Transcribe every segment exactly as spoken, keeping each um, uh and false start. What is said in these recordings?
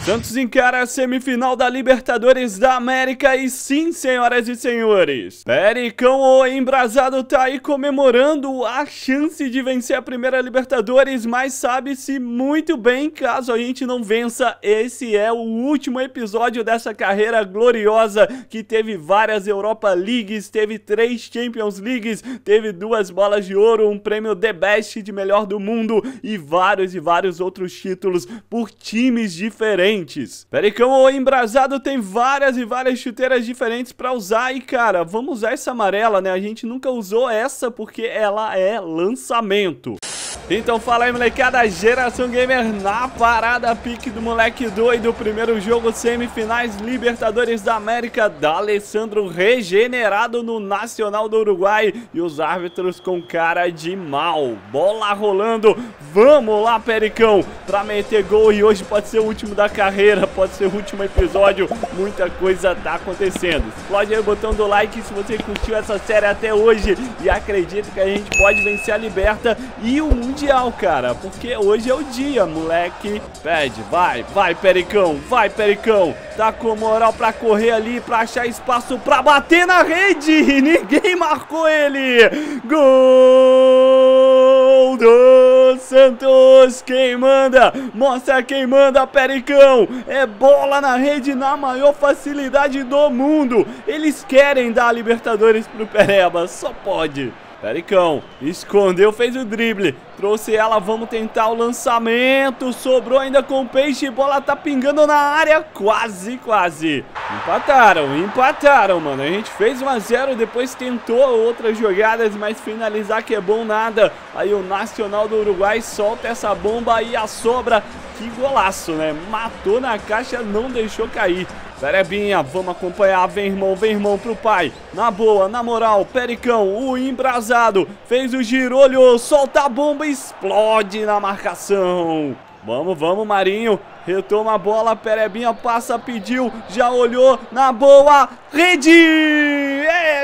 Santos encara a semifinal da Libertadores da América e sim, senhoras e senhores, Pericão, o embrasado, tá aí comemorando a chance de vencer a primeira Libertadores, mas sabe-se muito bem, caso a gente não vença, esse é o último episódio dessa carreira gloriosa que teve várias Europa Leagues, teve três Champions Leagues, teve duas bolas de ouro, um prêmio The Best de melhor do mundo e vários e vários outros títulos por times diferentes. Pericão, o embrasado, tem várias e várias chuteiras diferentes pra usar e, cara, vamos usar essa amarela, né? A gente nunca usou essa porque ela é lançamento. Então fala aí, molecada, Geração Gamer na parada, pique do moleque doido, primeiro jogo, semifinais Libertadores da América, D'Alessandro regenerado no Nacional do Uruguai e os árbitros com cara de mal. Bola rolando, vamos lá, Pericão, pra meter gol e hoje pode ser o último da carreira, pode ser o último episódio, muita coisa tá acontecendo. Explode aí o botão do like se você curtiu essa série até hoje e acredita que a gente pode vencer a Liberta e o Mundial, cara, porque hoje é o dia, moleque. Pede, vai, vai, Pericão, vai, Pericão. Tá com moral pra correr ali, pra achar espaço pra bater na rede. Ninguém marcou ele. Gol do Santos. Quem manda? Mostra quem manda, Pericão. É bola na rede na maior facilidade do mundo. Eles querem dar a Libertadores pro Pereba, só pode. Pericão, escondeu, fez o drible, trouxe ela, vamos tentar o lançamento, sobrou ainda com o Peixe, bola tá pingando na área, quase, quase. Empataram, empataram, mano, a gente fez um a zero, depois tentou outras jogadas, mas finalizar que é bom nada. Aí o Nacional do Uruguai solta essa bomba e a sobra, que golaço, né? Matou na caixa, não deixou cair. Perebinha, vamos acompanhar, vem irmão, vem irmão pro pai, na boa, na moral, Pericão, o embrasado, fez o girolho, solta a bomba, explode na marcação. Vamos, vamos, Marinho, retoma a bola, Perebinha passa, pediu, já olhou, na boa, rede, é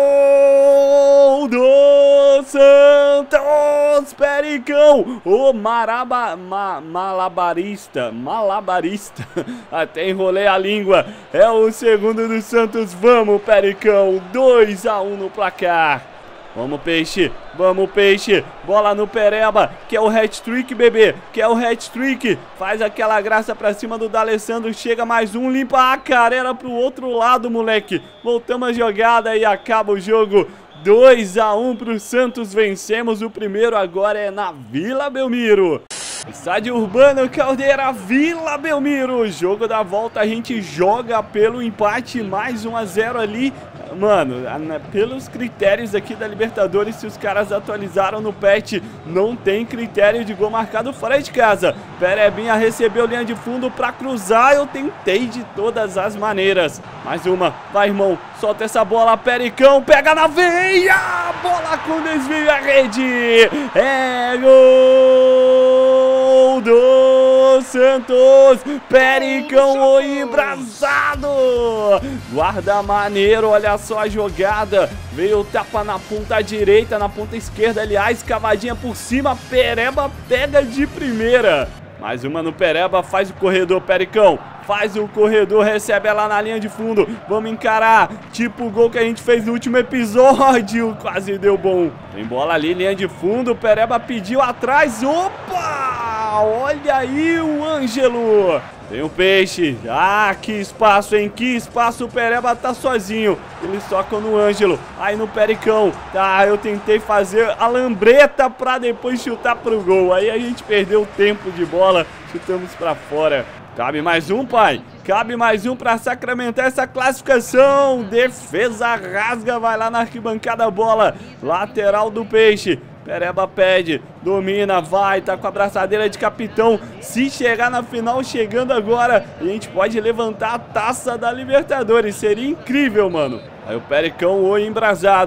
gol do Santos, Pericão, o maraba, ma, malabarista, malabarista, até enrolei a língua, é o segundo do Santos, vamos, Pericão, dois a um no placar. Vamos, Peixe, vamos, Peixe, bola no Pereba, que é o hat-trick, bebê, que é o hat-trick, faz aquela graça pra cima do D'Alessandro, chega mais um, limpa a cara, era pro outro lado, moleque, voltamos a jogada e acaba o jogo, dois a um pro Santos, vencemos o primeiro, agora é na Vila Belmiro. Estádio Urbano Caldeira, Vila Belmiro, jogo da volta, a gente joga pelo empate, mais um a zero ali. Mano, pelos critérios aqui da Libertadores, se os caras atualizaram no patch, não tem critério de gol marcado fora de casa. Perebinha recebeu linha de fundo pra cruzar, eu tentei de todas as maneiras. Mais uma, vai irmão, solta essa bola, Pericão, pega na veia, bola com desvio à rede, é gol do Santos, Pericão, o embrasado, guarda maneiro, olha só a jogada, veio o tapa na ponta direita, na ponta esquerda, aliás, cavadinha por cima, Pereba pega de primeira, mais uma no Pereba, faz o corredor, Pericão, faz o corredor, recebe ela na linha de fundo, vamos encarar, tipo o gol que a gente fez no último episódio, quase deu bom, tem bola ali, linha de fundo, Pereba pediu atrás, opa, olha aí o Ângelo, tem o Peixe, ah, que espaço, hein, que espaço, o Pereba tá sozinho, eles tocam no Ângelo, aí no Pericão, tá, eu tentei fazer a lambreta pra depois chutar pro gol, aí a gente perdeu o tempo de bola, chutamos pra fora. Cabe mais um, pai. Cabe mais um pra sacramentar essa classificação. Defesa rasga, vai lá na arquibancada a bola. Lateral do Peixe. Pereba pede, domina, vai, tá com a braçadeira de capitão. Se chegar na final, chegando agora, a gente pode levantar a taça da Libertadores. Seria incrível, mano. Aí o Pericão, o embrasado.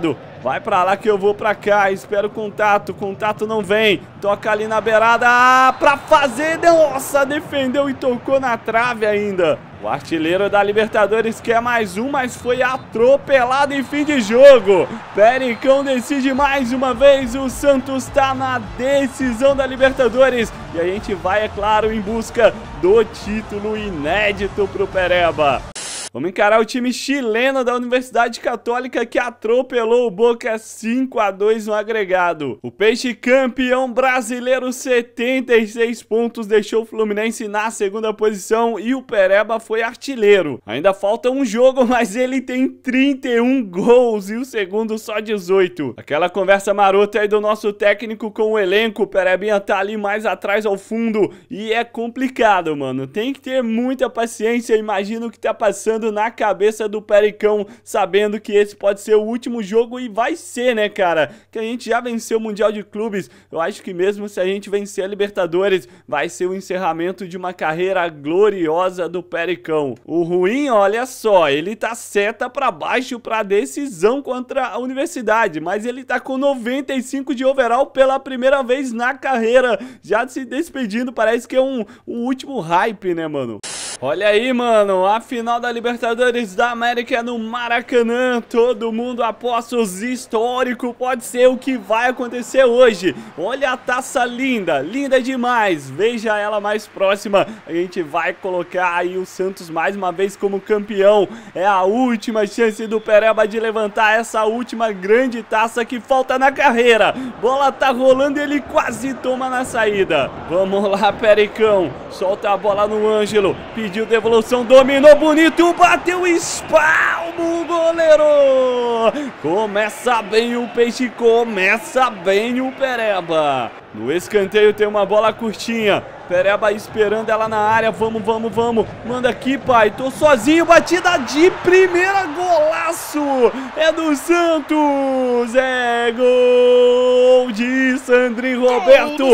Vai pra lá que eu vou pra cá. Espero o contato. O contato não vem. Toca ali na beirada. Ah, pra fazer. Nossa, defendeu e tocou na trave ainda. O artilheiro da Libertadores quer mais um, mas foi atropelado em fim de jogo. Pericão decide mais uma vez. O Santos tá na decisão da Libertadores. E a gente vai, é claro, em busca do título inédito pro Pereba. Vamos encarar o time chileno da Universidade Católica que atropelou o Boca cinco a dois no agregado. O Peixe, campeão brasileiro, setenta e seis pontos, deixou o Fluminense na segunda posição e o Pereba foi artilheiro. Ainda falta um jogo, mas ele tem trinta e um gols e o segundo só dezoito. Aquela conversa marota aí do nosso técnico com o elenco, o Perebinha tá ali mais atrás ao fundo e é complicado, mano. Tem que ter muita paciência, imagina o que tá passando na cabeça do Pericão, sabendo que esse pode ser o último jogo e vai ser, né, cara? Que a gente já venceu o Mundial de Clubes. Eu acho que mesmo se a gente vencer a Libertadores, vai ser o encerramento de uma carreira gloriosa do Pericão. O ruim, olha só, ele tá seta pra baixo pra decisão contra a Universidade, mas ele tá com noventa e cinco de overall pela primeira vez na carreira, já se despedindo, parece que é um, um último hype, né, mano? Olha aí, mano, a final da Libertadores da América no Maracanã. Todo mundo apostos histórico, pode ser o que vai acontecer hoje. Olha a taça linda, linda demais. Veja ela mais próxima. A gente vai colocar aí o Santos mais uma vez como campeão. É a última chance do Pereba de levantar essa última grande taça que falta na carreira. Bola tá rolando e ele quase toma na saída. Vamos lá, Pericão. Solta a bola no Ângelo. Pediu devolução, dominou bonito, bateu, espalma o goleiro. Começa bem o Peixe, começa bem o Pereba. No escanteio tem uma bola curtinha. Pereba esperando ela na área. Vamos, vamos, vamos. Manda aqui, pai. Tô sozinho. Batida de primeira. Golaço. É do Santos. É gol de Sandrinho Roberto.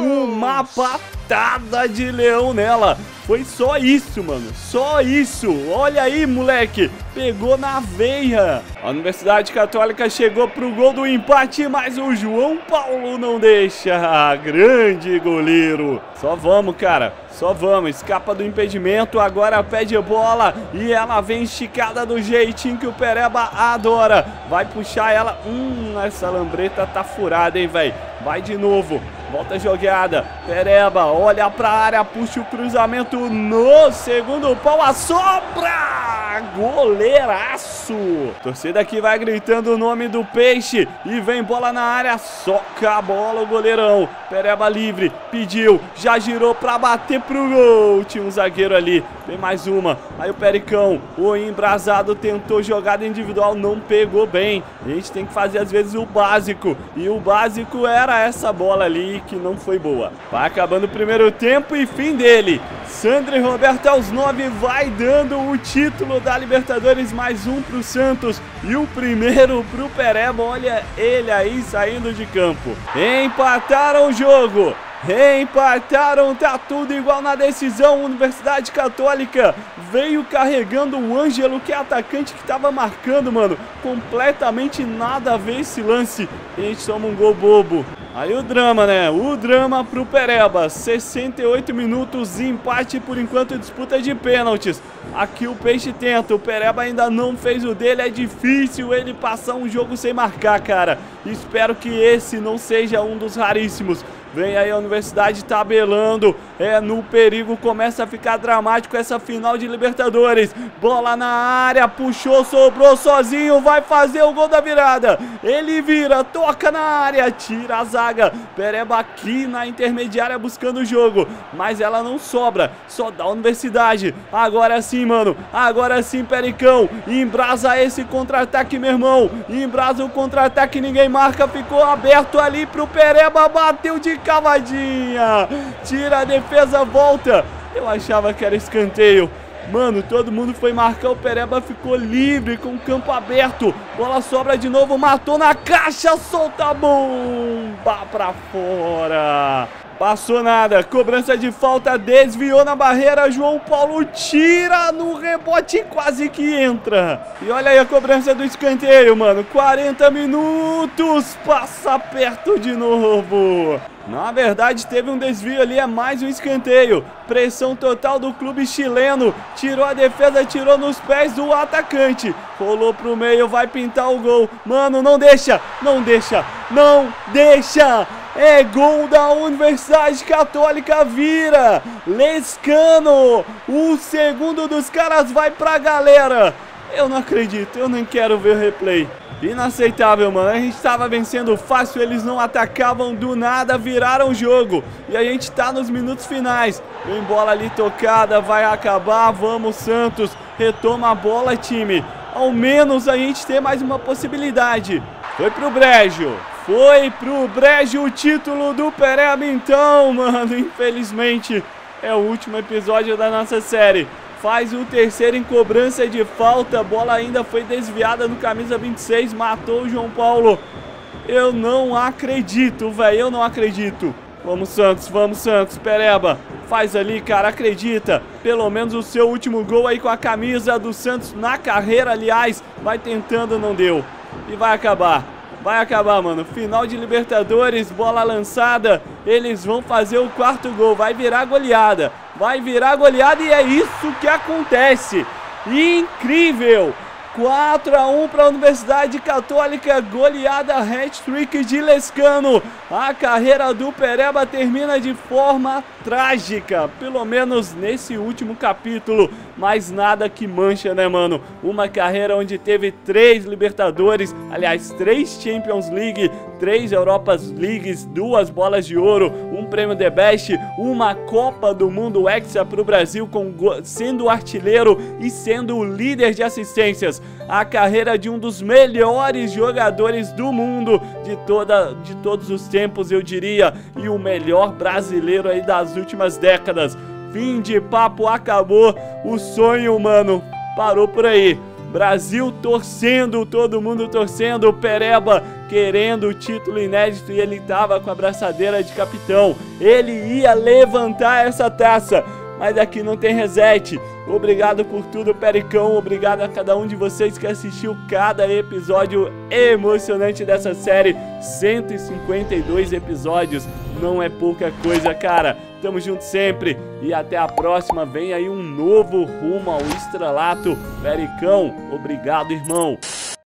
Uma patada de leão nela. Foi só isso, mano. Só isso. Olha aí, moleque. Pegou na veia. A Universidade Católica chegou pro gol do empate, mas o João Paulo não deixa. Grande goleiro. Só vamos, cara. Só vamos. Escapa do impedimento. Agora pede bola. E ela vem esticada do jeitinho que o Pereba adora. Vai puxar ela. Hum, essa lambreta tá furada, hein, velho. Vai de novo. Volta a jogada. Pereba olha pra área. Puxa o cruzamento no segundo pau. A sobra. Goleiraço. Torcida aqui vai gritando o nome do Peixe. E vem bola na área. Soca a bola o goleirão. Pereba livre. Pediu. Já girou pra bater pro gol. Tinha um zagueiro ali. Vem mais uma. Aí o Pericão, o embrasado, tentou jogada individual. Não pegou bem. A gente tem que fazer às vezes o básico. E o básico era essa bola ali que não foi boa. Vai acabando o primeiro tempo e fim dele. Sandrinho Roberto aos nove vai dando o título da Libertadores, mais um pro Santos e o primeiro pro Pereba. Olha ele aí saindo de campo. Empataram o jogo. Empataram, tá tudo igual na decisão. Universidade Católica veio carregando o Ângelo, que é atacante que tava marcando, mano. Completamente nada a ver esse lance. E a gente toma um gol bobo. Aí o drama, né? O drama pro Pereba. sessenta e oito minutos, empate por enquanto, disputa de pênaltis. Aqui o Peixe tenta, o Pereba ainda não fez o dele. É difícil ele passar um jogo sem marcar, cara. Espero que esse não seja um dos raríssimos. Vem aí a Universidade tabelando, é no perigo, começa a ficar dramático essa final de Libertadores. Bola na área, puxou, sobrou sozinho, vai fazer o gol da virada. Ele vira, toca na área, tira a zaga. Pereba aqui na intermediária buscando o jogo, mas ela não sobra, só dá a Universidade. Agora sim, mano, agora sim, Pericão, embrasa esse contra-ataque, meu irmão. Embrasa o contra-ataque, ninguém marca, ficou aberto ali pro Pereba, bateu de cavadinha, tira a defesa, volta. Eu achava que era escanteio. Mano, todo mundo foi marcar, o Pereba ficou livre com o campo aberto. Bola sobra de novo, matou na caixa, solta a bomba pra fora. Passou nada, cobrança de falta, desviou na barreira, João Paulo tira no rebote, quase que entra. E olha aí a cobrança do escanteio, mano, quarenta minutos, passa perto de novo. Na verdade teve um desvio ali, é mais um escanteio. Pressão total do clube chileno, tirou a defesa, tirou nos pés do atacante. Rolou pro meio, vai pintar o gol. Mano, não deixa, não deixa, não deixa. É gol da Universidade Católica, vira Lescano, o segundo dos caras vai pra galera. Eu não acredito, eu nem quero ver o replay. Inaceitável, mano, a gente tava vencendo fácil, eles não atacavam, do nada viraram o jogo. E a gente tá nos minutos finais. Vem bola ali tocada, vai acabar, vamos Santos, retoma a bola, time. Ao menos a gente tem mais uma possibilidade. Foi pro Brejo. Foi pro Brejo o título do Pereba, então, mano. Infelizmente, é o último episódio da nossa série. Faz o terceiro em cobrança de falta. A bola ainda foi desviada no camisa vinte e seis. Matou o João Paulo. Eu não acredito, velho. Eu não acredito. Vamos, Santos. Vamos, Santos. Pereba. Faz ali, cara. Acredita. Pelo menos o seu último gol aí com a camisa do Santos na carreira, aliás. Vai tentando, não deu. E vai acabar. Vai acabar, mano. Final de Libertadores, bola lançada. Eles vão fazer o quarto gol. Vai virar goleada. Vai virar goleada e é isso que acontece. Incrível. quatro a um para a Universidade Católica. Goleada, hat-trick de Lescano. A carreira do Pereba termina de forma trágica. Pelo menos nesse último capítulo. Mas nada que mancha, né, mano? Uma carreira onde teve três Libertadores. Aliás, três Champions League, três Europas Leagues, duas bolas de ouro, um prêmio The Best, uma Copa do Mundo Hexa para o Brasil, com, sendo artilheiro e sendo o líder de assistências. A carreira de um dos melhores jogadores do mundo de, toda, de todos os tempos, eu diria, e o melhor brasileiro aí das últimas décadas. Fim de papo, acabou. O sonho, mano, parou por aí. Brasil torcendo, todo mundo torcendo, Pereba querendo o título inédito e ele tava com a braçadeira de capitão. Ele ia levantar essa taça, mas aqui não tem reset. Obrigado por tudo, Pericão. Obrigado a cada um de vocês que assistiu cada episódio emocionante dessa série. cento e cinquenta e dois episódios. Não é pouca coisa, cara. Tamo junto sempre. E até a próxima. Vem aí um novo rumo ao estrelato. Pericão, obrigado, irmão.